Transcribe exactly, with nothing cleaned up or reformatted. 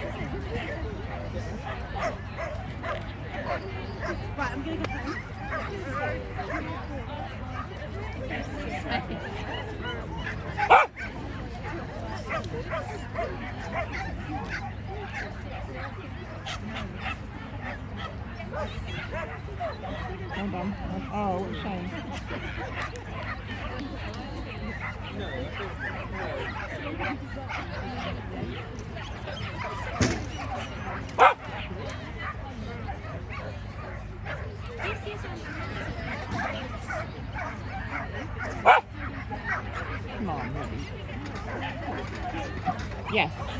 Right, I'm gonna go home. Hold on. Oh, what a shame. Come on, Rudi. Yes.